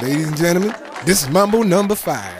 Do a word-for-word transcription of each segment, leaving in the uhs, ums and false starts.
Ladies and gentlemen, this is Mambo number five.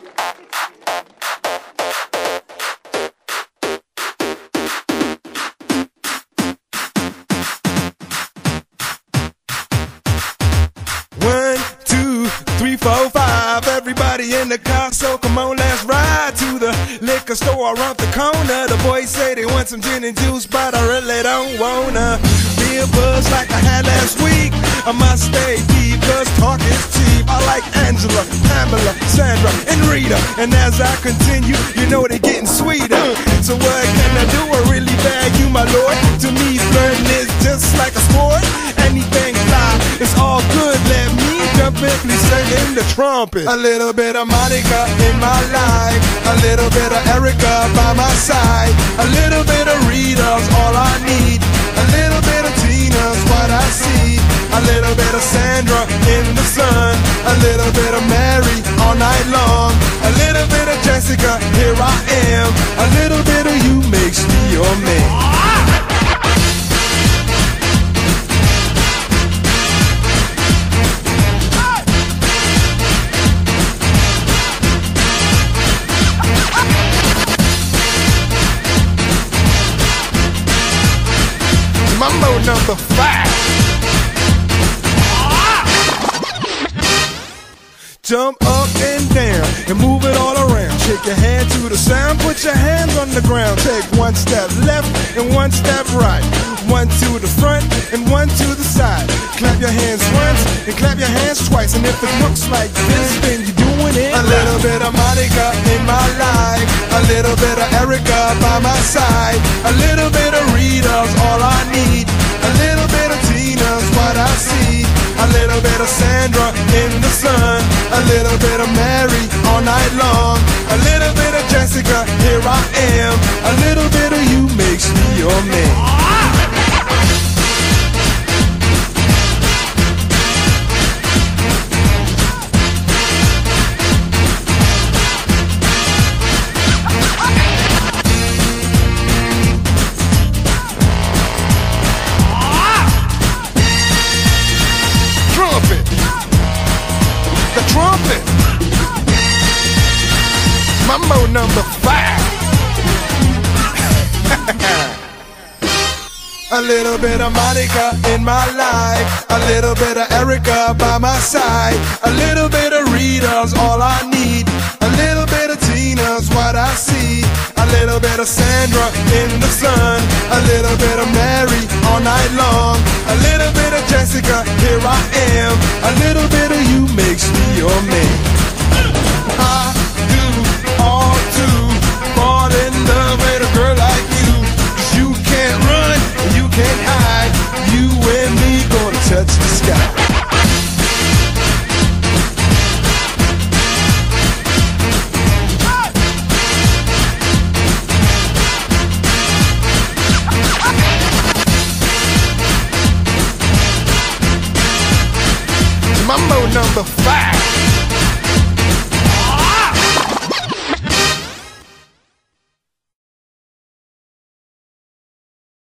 One, two, three, four, five. Everybody in the car, so come on, let's ride to the liquor store around the corner. The boys say they want some gin and juice, but I really don't wanna be a buzz like I had last week. I must stay deep, cause talk is cheap. I like Angela, Pamela, Sandra, and Rita. And as I continue, you know they're getting sweeter. So what can I do? I really bag you, my lord. To me, flirting is just like a sport. Anything fly, it's all good. Let me jump in, please sing the trumpet. A little bit of Monica in my life, a little bit of Erica by my side, a little bit of Rita's all I need, a little bit of Tina's what I see, a little bit of Sandra in the sun, a little bit of Mary all night long, a little bit of Jessica, here I am, a little bit of you makes me your man. Mambo number five. Jump up and down and move it all around. Shake your hand to the sound, put your hands on the ground. Take one step left and one step right. One to the front and one to the side. Clap your hands once and clap your hands twice. And if it looks like this, then you're doing it. A little bit of Monica in my life, a little bit of Erica by my side, a little bit of Rita's all I need, a little bit of Tina's what I see, a little bit of Sandra in the sun, a little bit of Mary all night long, a little bit of Jessica, here I am, a little bit of you makes me your man. The trumpet. Mambo number five. A little bit of Monica in my life, a little bit of Erica by my side, a little bit of Rita's all I need, a little bit of Tina's what I see, a little bit of Sandra in the sun, a little bit of Mary all night long, a little bit of Jessica, here I am, a little bit of you makes me your man. I do all to fall in love with a girl like you, 'cause you can't run, you can't hide, you and me gonna touch the sky. Mambo number five.